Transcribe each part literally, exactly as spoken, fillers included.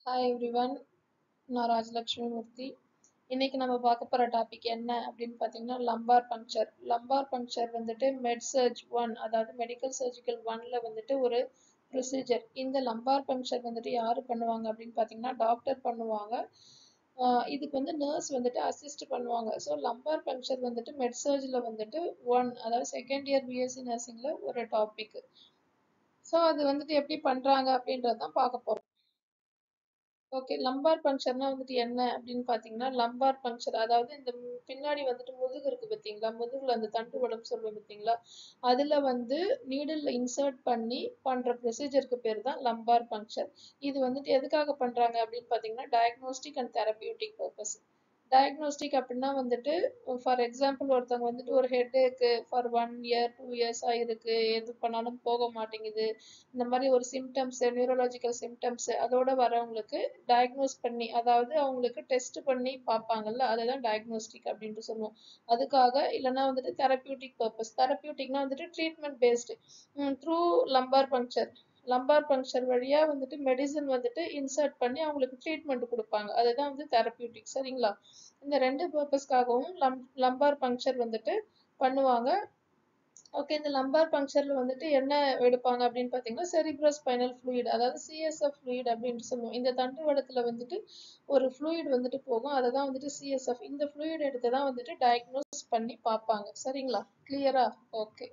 Hi everyone, நான் ராஜலக்ஷ்மி மூர்த்தி. இன்னைக்கு நம்ம பார்க்க போற டாபிக் என்ன அப்படின்னு பார்த்தீங்கன்னா லம்பார் பங்க்சர். லம்பார் பங்க்சர் வந்துட்டு மெட் சர்ஜ் ஒன், அதாவது மெடிக்கல் சர்ஜிக்கல் ஒன்ல வந்துட்டு ஒரு ப்ரொசீஜர். இந்த லம்பார் பங்க்சர் வந்துட்டு யாரு பண்ணுவாங்க அப்படின்னு பார்த்தீங்கன்னா டாக்டர் பண்ணுவாங்க. ஆஹ் இதுக்கு வந்து நர்ஸ் வந்துட்டு அசிஸ்ட் பண்ணுவாங்க. ஸோ லம்பார் பங்க்சர் வந்துட்டு மெட் சர்ஜில் வந்துட்டு ஒன், அதாவது செகண்ட் இயர் பிஎஸ்சி நர்சிங்ல ஒரு டாபிக். ஸோ அது வந்துட்டு எப்படி பண்றாங்க அப்படின்றதான் பார்க்க போறோம். ஓகே, லம்பார் பங்க்சர்னா வந்துட்டு என்ன அப்படின்னு பார்த்தீங்கன்னா லம்பார் பங்க்சர் அதாவது இந்த மு- பின்னாடி வந்துட்டு முதுகு இருக்கு பார்த்தீங்களா, முதுகுல அந்த தண்டு உடம்பு சொல்லுவோம் பார்த்தீங்களா, அதுல வந்து நீடில் இன்சர்ட் பண்ணி பண்ற ப்ரொசீஜருக்கு பேர் தான் லம்பார் பங்க்சர். இது வந்துட்டு எதுக்காக பண்றாங்க அப்படின்னு பார்த்தீங்கன்னா diagnostic and therapeutic purpose. Diagnostic அப்படின்னா வந்துட்டு ஃபார் எக்ஸாம்பிள் ஒருத்தவங்க வந்துட்டு ஒரு headache for one year two years ஆயிருக்கு, எது பண்ணாலும் போக மாட்டேங்குது, இந்த மாதிரி ஒரு சிம்டம்ஸ், நியூரலாஜிக்கல் சிம்டம்ஸ் அதோட வரவங்களுக்கு டயக்னோஸ் பண்ணி, அதாவது அவங்களுக்கு டெஸ்ட் பண்ணி பார்ப்பாங்கல்ல, அதுதான் டயக்னோஸ்டிக் அப்படின்ட்டு சொல்லுவோம். அதுக்காக. இல்லைன்னா வந்துட்டு தெரபியூட்டிக் பர்பஸ். தெரபியூட்டிக்னா வந்துட்டு treatment based through lumbar puncture. Lumbar puncture வழியா வந்துட்டு மெடிசன் வந்துட்டு இன்சர்ட் பண்ணி அவங்களுக்கு ட்ரீட்மெண்ட் கொடுப்பாங்க, அதுதான் வந்து தெரபியூட்டிக். சரிங்களா? இந்த ரெண்டு பர்பஸ்க்காகவும் லம் லம்பார் பங்க்சர் வந்துட்டு பண்ணுவாங்க. ஓகே, இந்த லம்பார் பங்க்சர்ல வந்துட்டு என்ன எடுப்பாங்க அப்படின்னு பார்த்தீங்கன்னா செரிப்ரோ ஸ்பைனல் ஃப்ளூயிட், அதாவது சிஎஸ்எஃப் ஃப்ளூயிட் அப்படின்னு சொல்லுவோம். இந்த தண்டுவடத்துல வந்துட்டு ஒரு ஃப்ளூயிட் வந்துட்டு போகும், அதை தான் வந்துட்டு சிஎஸ்எஃப். இந்த ஃப்ளூயிட் எடுத்து தான் வந்துட்டு டயக்னோஸ் பண்ணி பார்ப்பாங்க. சரிங்களா? கிளியரா? ஓகே,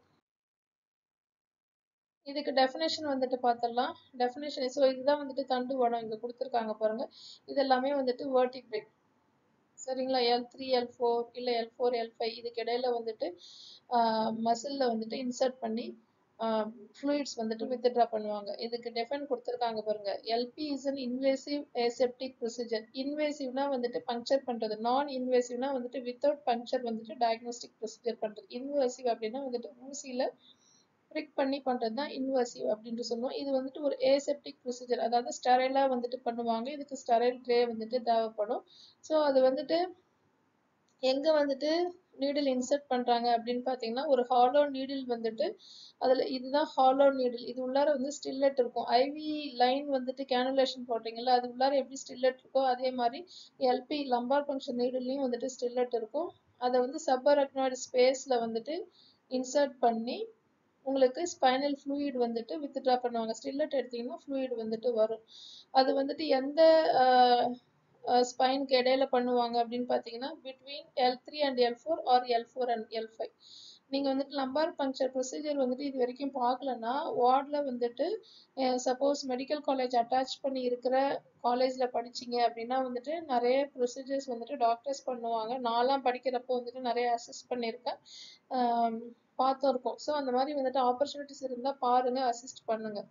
இதுக்கு டெஃபினேஷன் வந்துட்டு பார்த்துடலாம். டெஃபினேஷன், ஸோ இதுதான் வந்துட்டு தண்டு வடம் இங்கே கொடுத்துருக்காங்க பாருங்க. இது எல்லாமே வந்துட்டு வேர்டிப்ரேட். சரிங்களா? எல் த்ரீ எல் ஃபோர் இல்லை எல் ஃபோர் எல் ஃபைவ் இதுக்கு இடையில வந்துட்டு மசிலில் வந்துட்டு இன்சர்ட் பண்ணி ஃப்ளூயிட்ஸ் வந்துட்டு வித்ட்ரா பண்ணுவாங்க. இதுக்கு டெஃபைன் கொடுத்துருக்காங்க பாருங்க. LP is an invasive aseptic procedure. இன்வேசிவ்னா வந்துட்டு பங்க்சர் பண்றது, நான் இன்வேசிவ்னா வந்துட்டு வித்தவுட் பங்க்சர் வந்துட்டு டயக்னோஸ்டிக் ப்ரொசீஜர் பண்றது. இன்வேசிவ் அப்படின்னா வந்துட்டு ஊசியில ப்ரிக் பண்ணி பண்றது தான் இன்வர்சிவ் அப்படின்ட்டு சொல்லுவோம். இது வந்துட்டு ஒரு ஏசெப்டிக் ப்ரொசீஜர், அதாவது ஸ்டெரைலா வந்துட்டு பண்ணுவாங்க. இதுக்கு ஸ்டெரைல் ட்ரே வந்துட்டு தேவைப்படும். ஸோ அது வந்துட்டு எங்க வந்துட்டு நீடில் இன்சர்ட் பண்றாங்க அப்படின்னு பார்த்தீங்கன்னா ஒரு ஹாலோ நீடில் வந்துட்டு அதுல இதுதான் ஹாலோ நீடில். இது உள்ளார வந்து ஸ்டில்லெட் இருக்கும். ஐவி லைன் வந்துட்டு கேனுலேஷன் போடுறீங்கல்ல, அது உள்ளார எப்படி ஸ்டில்லெட் இருக்கோ அதே மாதிரி எல்பி லம்பார் பங்க்ஷன் நீடில்லையும் வந்துட்டு ஸ்டில்லெட் இருக்கும். அதை வந்து சப்பரக்னாய்டு ஸ்பேஸ்ல வந்துட்டு இன்சர்ட் பண்ணி உங்களுக்கு ஸ்பைனல் ஃப்ளூயிட் வந்துட்டு வித்ட்ரா பண்ணுவாங்க. ஸ்டில்லட் எடுத்தீங்கன்னா ஃப்ளூயிட் வந்துட்டு வரும். அது வந்துட்டு எந்த ஸ்பைனுக்கு இடையில பண்ணுவாங்க அப்படின்னு பார்த்தீங்கன்னா between L three and L four or L four and L five. நீங்கள் வந்துட்டு லம்பார் பங்க்சர் ப்ரொசீஜர் வந்துட்டு இது வரைக்கும் பார்க்கலன்னா வார்டில் வந்துட்டு சப்போஸ் மெடிக்கல் காலேஜ் அட்டாச் பண்ணி இருக்கிற காலேஜில் படிச்சிங்க அப்படின்னா வந்துட்டு நிறைய ப்ரொசீஜர்ஸ் வந்துட்டு டாக்டர்ஸ் பண்ணுவாங்க. நான்லாம் படிக்கிறப்போ வந்துட்டு நிறைய அசிஸ்ட் பண்ணியிருக்கேன், பார்த்தும் இருக்கோம். ஸோ அந்த மாதிரி வந்துட்டு ஆப்பர்ச்சுனிட்டிஸ் இருந்தால் பாருங்க, அசிஸ்ட் பண்ணுங்க.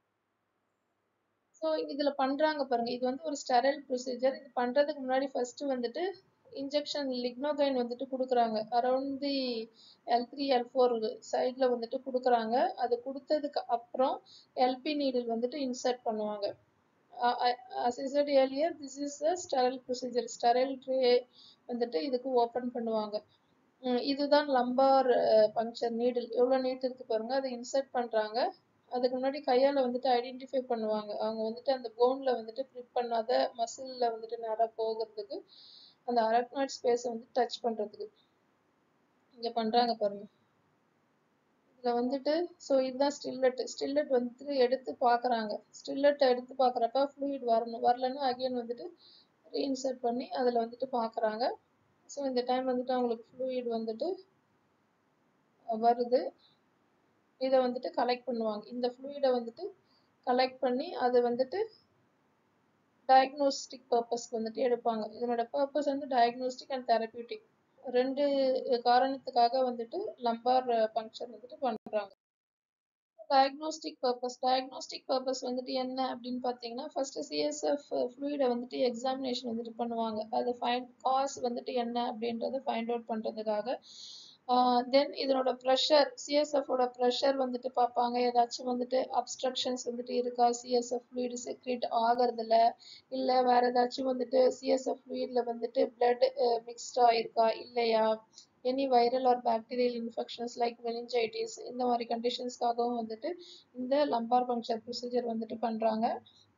ஸோ இதில் பண்ணுறாங்க பாருங்க, இது வந்து ஒரு ஸ்டெரைல் ப்ரொசீஜர். இது பண்ணுறதுக்கு முன்னாடி ஃபர்ஸ்ட் வந்துட்டு இன்ஜெக்ஷன் லிக்னோகைன் வந்துட்டு கொடுக்குறாங்க. Around the L three L four சைடில் வந்துட்டு கொடுக்குறாங்க. அது கொடுத்ததுக்கு அப்புறம் எல்பி நீடில் வந்துட்டு இன்சர்ட் பண்ணுவாங்க. as I said earlier, this is a sterile procedure. sterile tray வந்துட்டு இதுக்கு ஓப்பன் பண்ணுவாங்க. இதுதான் லம்பார் பங்க்சர் நீடில். எவ்வளோ நீட் இருக்கு பாருங்க, அதை இன்சர்ட் பண்ணுறாங்க. அதுக்கு முன்னாடி கையால் வந்துட்டு ஐடென்டிஃபை பண்ணுவாங்க. அவங்க வந்துட்டு அந்த போனில் வந்துட்டு ப்ரிக் பண்ணாத மசிலில் வந்துட்டு நேராக போகிறதுக்கு, அந்த அரக்னாய்ட் ஸ்பேஸை வந்து டச் பண்ணுறதுக்கு இங்கே பண்ணுறாங்க பாருங்க. இதில் வந்துட்டு ஸோ இதுதான் ஸ்டில்லட். ஸ்டில்லட் வந்துட்டு எடுத்து பார்க்குறாங்க. ஸ்டில்லட் எடுத்து பார்க்குறப்ப ஃப்ளூயிட் வரணும், வரலன்னா அகைன் வந்துட்டு ரீஇன்சர்ட் பண்ணி அதில் வந்துட்டு பார்க்குறாங்க. ஸோ இந்த டைம் வந்துட்டு அவங்களுக்கு ஃப்ளூயிட் வந்துட்டு வருது. இதை வந்துட்டு கலெக்ட் பண்ணுவாங்க. இந்த ஃப்ளூயிடை வந்துட்டு கலெக்ட் பண்ணி அதை வந்துட்டு டயக்னோஸ்டிக் பர்பஸ்க்கு வந்துட்டு எடுப்பாங்க. இதனோட பர்பஸ் வந்து டயக்னோஸ்டிக் அண்ட் தெரபியூட்டிக் ரெண்டு காரணத்துக்காக வந்துட்டு லம்பார் பங்க்சர் வந்துட்டு பண்றாங்க. டயக்னோஸ்டிக் பர்பஸ் டயக்னோஸ்டிக் பர்பஸ் வந்துட்டு என்ன அப்படின்னு பார்த்தீங்கன்னா ஃபர்ஸ்ட் சிஎஸ்எஃப் ஃப்ளூயிடை வந்துட்டு எக்ஸாமினேஷன் வந்துட்டு பண்ணுவாங்க. அது ஃபைண்ட் காஸ் வந்துட்டு என்ன அப்படின்றத ஃபைண்ட் அவுட் பண்ணுறதுக்காக. தென் இதனோட ப்ரெஷர், சிஎஸ்எஃபோட ப்ரெஷர் வந்துட்டு பார்ப்பாங்க. ஏதாச்சும் வந்துட்டு அப்ஸ்ட்ரக்ஷன்ஸ் வந்துட்டு இருக்கா சிஎஸ்எஃப் ஃப்ளூயிட் செக்ரேட் ஆகிறதுல, இல்லை வேற ஏதாச்சும் வந்துட்டு சிஎஸ்எஃப் ஃப்ளூயிட்ல வந்துட்டு பிளட் மிக்ஸ்ட் ஆயிருக்கா இல்லையா, any viral or bacterial infections like meningitis, இந்த மாதிரி கண்டிஷன்ஸ்க்காகவும் வந்துட்டு இந்த லம்பார் பங்க்சர் ப்ரொசீஜர் வந்துட்டு பண்ணுறாங்க.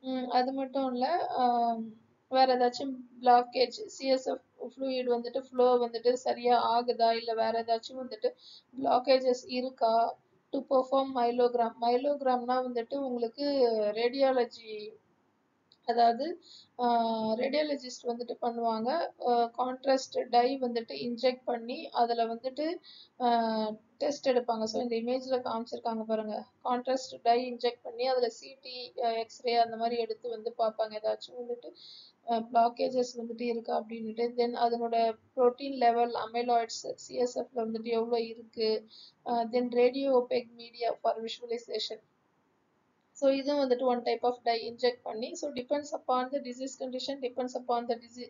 ம் அது மட்டும் இல்ல ஆஹ் வேற ஏதாச்சும் பிளாக்கேஜ் சிஎஸ்எஃப் ஃப்ளூயிட் வந்துட்டு ஃப்ளோ வந்துட்டு சரியா ஆகுதா இல்ல வேற ஏதாச்சும் வந்துட்டு பிளாக்கேஜஸ் இருக்கா டு பெர்ஃபார்ம் மைலோகிராம் மைலோகிராம்னா வந்துட்டு உங்களுக்கு ரேடியாலஜி அதாவது ரேடியாலஜிஸ்ட் வந்துட்டு பண்ணுவாங்க கான்ட்ராஸ்ட் டை வந்துட்டு இன்ஜெக்ட் பண்ணி அதில் வந்துட்டு டெஸ்ட் எடுப்பாங்க ஸோ இந்த இமேஜில் காமிச்சிருக்காங்க பாருங்க கான்ட்ராஸ்ட் டை இன்ஜெக்ட் பண்ணி அதில் சிடி எக்ஸ்ரே அந்த மாதிரி எடுத்து வந்து பார்ப்பாங்க ஏதாச்சும் வந்துட்டு பிளாக்கேஜஸ் வந்துட்டு இருக்கா அப்படின்ட்டு தென் அதனோட ப்ரோட்டீன் லெவல் அமைலாய்ட்ஸ் சிஎஸ்எஃப்ல வந்துட்டு எவ்வளோ இருக்கு then radio opaque media for visualisation so இதுவும் வந்துட்டு one type of dye inject பண்ணி so depends upon the disease condition depends upon the disease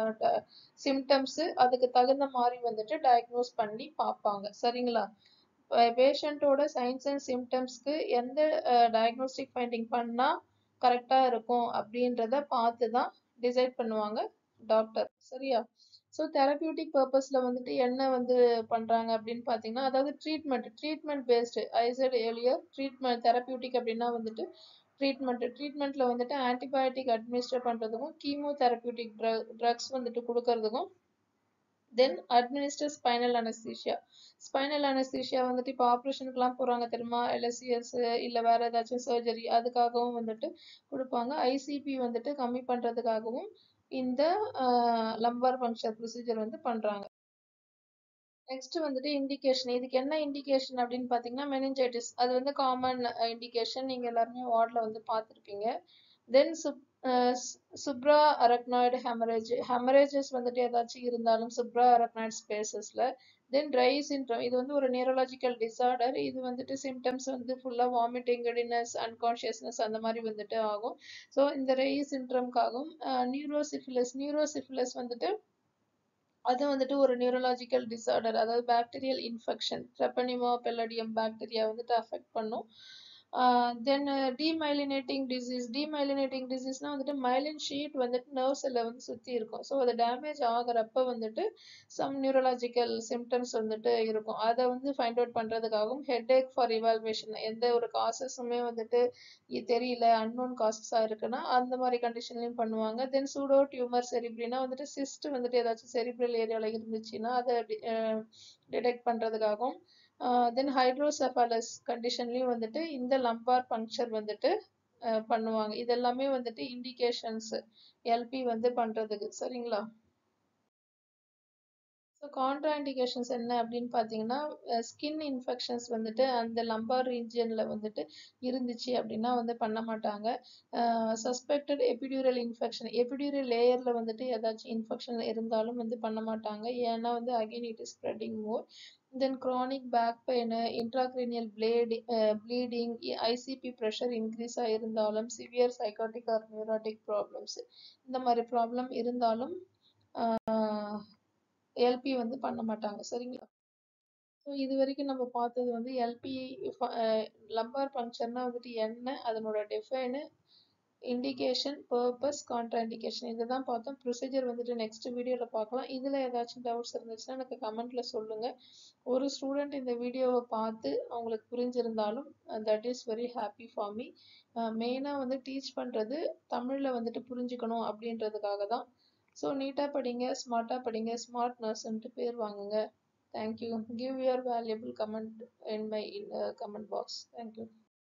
symptoms அதுக்கு தகுந்த மாதிரி வந்துட்டு டயக்னோஸ் பண்ணி பார்ப்பாங்க சரிங்களா பேஷண்ட்டோட சைன்ஸ் அண்ட் சிம்டம்ஸ்க்கு எந்த டயக்னோஸ்டிக் ஃபைண்டிங் பண்ணால் கரெக்டாக இருக்கும் அப்படின்றத பார்த்து தான் டிசைட் பண்ணுவாங்க டாக்டர் சரியா ஸோ தெரபியூட்டிக் பர்பஸில் வந்துட்டு என்ன வந்து பண்ணுறாங்க அப்படின்னு பார்த்தீங்கன்னா அதாவது treatment treatment based I said earlier treatment therapeutic அப்படின்னா வந்துட்டு ட்ரீட்மெண்ட் ட்ரீட்மெண்ட்டில் வந்துட்டு ஆன்டிபயோட்டிக் அட்மினிஸ்டர் பண்ணுறதுக்கும் கீமோ தெரபியூட்டிக் ட்ரக்ஸ் வந்துட்டு கொடுக்கறதுக்கும் then administer spinal anaesthesia spinal anaesthesia வந்துட்டு இப்போ ஆப்ரேஷனுக்குலாம் போகிறாங்க தெரியுமா எல்எஸ்சிஎஸ் இல்லை வேற ஏதாச்சும் சர்ஜரி அதுக்காகவும் வந்துட்டு கொடுப்பாங்க ஐசிபி வந்துட்டு கம்மி பண்ணுறதுக்காகவும் இந்த லம்பார் பங்க்சர் ப்ரொசீஜர் வந்து பண்ணுறாங்க நெக்ஸ்ட் வந்துட்டு இண்டிகேஷன் இதுக்கு என்ன இண்டிகேஷன் அப்படின்னு பார்த்தீங்கன்னா மெனிஞ்சைட்டிஸ் அது வந்து காமன் இண்டிகேஷன் நீங்கள் எல்லாருமே வார்டில் வந்து பார்த்துருப்பீங்க தென் சுப் சுப்ரா அரக்னாய்டு ஹெமரேஜ் ஹெமரேஜஸ் வந்துட்டு ஏதாச்சும் இருந்தாலும் சுப்ரா அரக்னாய்டு ஸ்பேசஸில் தென் ட்ரை சிண்ட்ரோம் இது வந்து ஒரு நியூரலாஜிக்கல் டிசார்டர் இது வந்துட்டு சிம்டம்ஸ் வந்து ஃபுல்லாக வாமிட்டிங் கிடினஸ் அன்கான்ஷியஸ்னஸ் அந்த மாதிரி வந்துட்டு ஆகும் ஸோ இந்த ரை சிண்ட்ரம்காகவும் நியூரோசிஃபிலஸ் நியூரோசிஃபிலஸ் வந்துட்டு அது வந்துட்டு ஒரு நியூரலாஜிக்கல் டிசார்டர் அதாவது bacterial infection treponema pallidum bacteria வந்துட்டு அஃபெக்ட் பண்ணும் தென் டிமைலினேட்டிங் டிசீஸ் டிமைலினேட்டிங் டிசீஸ்னா வந்துட்டு மைலின் ஷீட் வந்துட்டு நர்வ் செல்லை வந்து சுற்றி இருக்கும் ஸோ அது டேமேஜ் ஆகிறப்ப வந்துட்டு சம் நியூரலாஜிக்கல் சிம்டம்ஸ் வந்துட்டு இருக்கும் அதை வந்து ஃபைண்ட் அவுட் பண்ணுறதுக்காகவும் ஹெட் ஏக் ஃபார் இவால்வேஷன் எந்த ஒரு காசஸுமே வந்துட்டு தெரியல அன்னோன் காசஸாக இருக்குன்னா அந்த மாதிரி கண்டிஷன்லையும் பண்ணுவாங்க தென் சூடோ டியூமர் செரிப்ரினா வந்துட்டு சிஸ்ட் வந்துட்டு ஏதாச்சும் செரிப்ரல் ஏரியாவில் இருந்துச்சுன்னா அதை டிடெக்ட் பண்ணுறதுக்காகவும் தென் ஹைட்ரோசெஃபாலஸ் கண்டிஷன்லையும் வந்துட்டு இந்த லம்பார் பங்க்சர் வந்துட்டு பண்ணுவாங்க இதெல்லாமே வந்துட்டு இண்டிகேஷன்ஸ் எல்பி வந்து பண்ணுறதுக்கு சரிங்களா ஸோ கான்ட்ரா இண்டிகேஷன்ஸ் என்ன அப்படின்னு பார்த்தீங்கன்னா ஸ்கின் இன்ஃபெக்ஷன்ஸ் வந்துட்டு அந்த லம்பார் ரீஜியனில் வந்துட்டு இருந்துச்சு அப்படின்னா வந்து பண்ண மாட்டாங்க சஸ்பெக்டட் எபிடியூரல் இன்ஃபெக்ஷன் எபிடியூரல் லேயரில் வந்துட்டு ஏதாச்சும் இன்ஃபெக்ஷன் இருந்தாலும் வந்து பண்ண மாட்டாங்க ஏன்னா வந்து again it is spreading more then chronic back pain intracranial பிளேடி ப்ளீடிங் ஐசிபி ப்ரெஷர் இன்க்ரீஸாக இருந்தாலும் severe psychotic or neurotic problems இந்த மாதிரி ப்ராப்ளம் இருந்தாலும் எல்பி வந்து பண்ண மாட்டாங்க சரிங்களா ஸோ இது வரைக்கும் நம்ம பார்த்தது வந்து எல்பி லம்பார் பங்க்சர்னா வந்துட்டு என்ன அதனோட define indication purpose contraindication இதை தான் பார்த்தோம் ப்ரொசீஜர் வந்துட்டு நெக்ஸ்ட் வீடியோவில் பார்க்கலாம் இதில் ஏதாச்சும் டவுட்ஸ் இருந்துச்சுன்னா எனக்கு கமெண்ட்டில் சொல்லுங்கள் ஒரு ஸ்டூடெண்ட் இந்த வீடியோவை பார்த்து அவங்களுக்கு புரிஞ்சிருந்தாலும் that is very happy for me மெயினாக வந்து டீச் பண்ணுறது தமிழில் வந்துட்டு புரிஞ்சுக்கணும் அப்படின்றதுக்காக தான் ஸோ நீட்டாக படிங்க ஸ்மார்ட்டாக படிங்க ஸ்மார்ட் நர்ஸ்ன்ட்டு பேர் வாங்குங்க thank you give your valuable comment in my comment box thank you